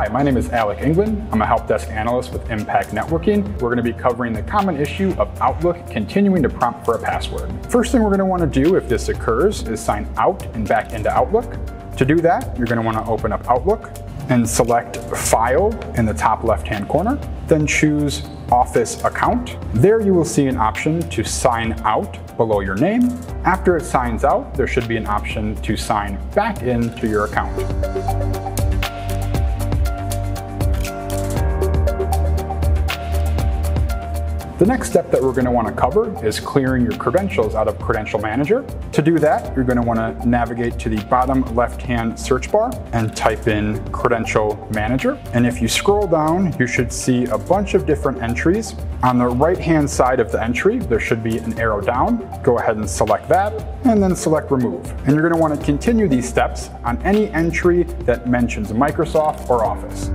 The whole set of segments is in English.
Hi, my name is Alec England. I'm a help desk analyst with Impact Networking. We're going to be covering the common issue of Outlook continuing to prompt for a password. First thing we're going to want to do if this occurs is sign out and back into Outlook. To do that, you're going to want to open up Outlook and select File in the top left-hand corner. Then choose Office Account. There you will see an option to sign out below your name. After it signs out, there should be an option to sign back into your account. The next step that we're going to want to cover is clearing your credentials out of Credential Manager. To do that, you're going to want to navigate to the bottom left-hand search bar and type in Credential Manager. And if you scroll down, you should see a bunch of different entries. On the right-hand side of the entry, there should be an arrow down. Go ahead and select that, and then select Remove. And you're going to want to continue these steps on any entry that mentions Microsoft or Office.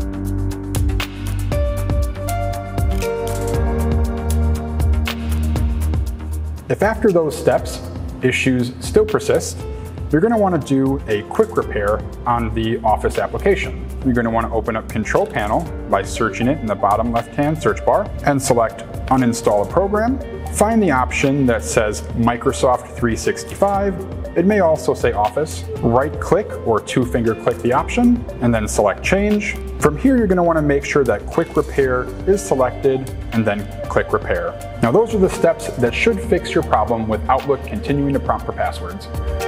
If after those steps, issues still persist, you're going to want to do a quick repair on the Office application. You're going to want to open up Control Panel by searching it in the bottom left-hand search bar and select Uninstall a Program. Find the option that says Microsoft 365. It may also say Office. Right-click or two-finger click the option and then select Change. From here, you're going to want to make sure that Quick Repair is selected and then click Repair. Now those are the steps that should fix your problem with Outlook continuing to prompt for passwords.